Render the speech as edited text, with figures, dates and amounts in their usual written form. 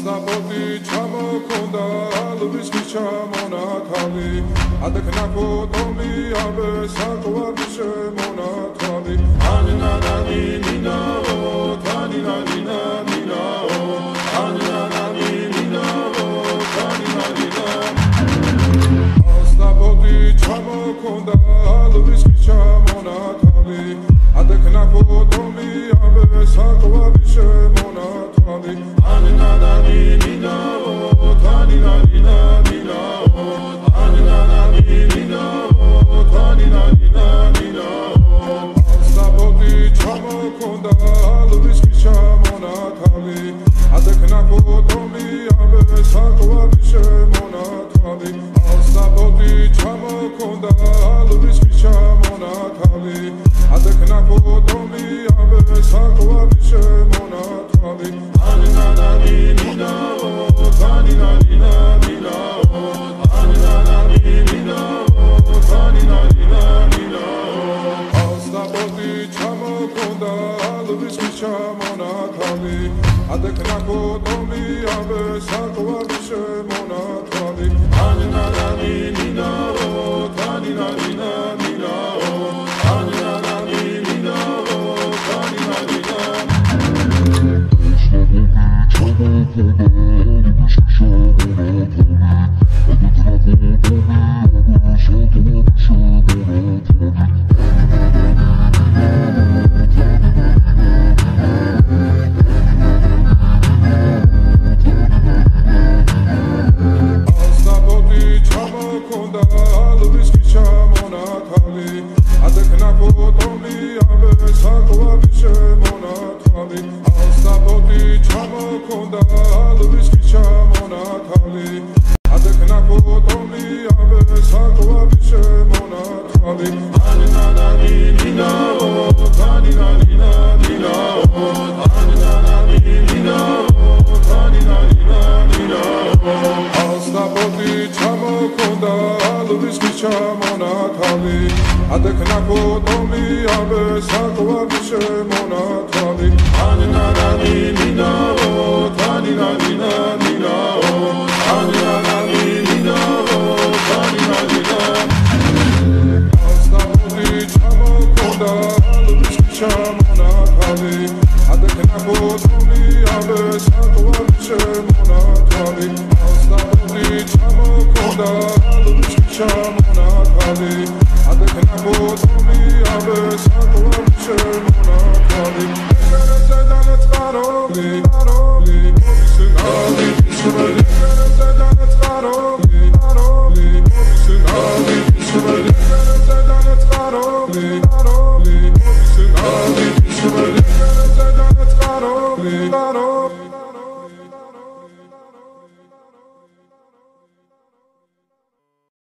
ასნაპოდი ჩამოქონდა ალვის ჩამონათალი ადექნა ფოტომი აბე საკვარი შემონათალი ანინანანი ნინაო თანინანინა ნინაო ანინანანი ნინაო თანინანინა ასნაპოდი ჩამოქონდა ალვის ჩამონათალი ადექნა ფოტომი აბე საკვარი შემონათალი ანინანანი ნინაო თანინანინა ნინაო ანინანანი ნინაო თანინანინა ნინაო ასნაპოდი ჩამოქონდა ალვის ჩამონათალი ადექნა ფოტომი აბე საკვარი შემონათალი ასნაპოდი ჩამოქონდა ალვის ჩამონათალი ადექნა ფოტომი აბე საკვარი შემონათალი ანინანანი ნინაო თანინანინა ნინაო ანინანანი ნინაო თანინანინა ნინაო ასნაპოდი ჩამოქონდა ალვის ჩამონათალი ადექნა ფოტომი აბე საკვარი შემონათალი ანინანანი ნინაო თანინანინა ნინაო ანინანანი ნინაო თანინანინა ასნაპოდი ჩამოქონდა ალვის ჩამონათალი ადექნა ფოტომი აბე საკვარი შემონათალი ასნაპოდი ჩამოქონდა ალვის ჩამონათალი ადექნა ფოტომი აბე საკვარი შემონათალი ანინანანი ნინაო თანინანინა ნინაო ანინანანი ნინაო თანინანინა ნინაო ასნაპოდი ჩამოქონდა ალვის ჩამონათალი ადექნა ფოტომი აბე საკვარი შემონათალი ანინანანი ნინაო თანინანინა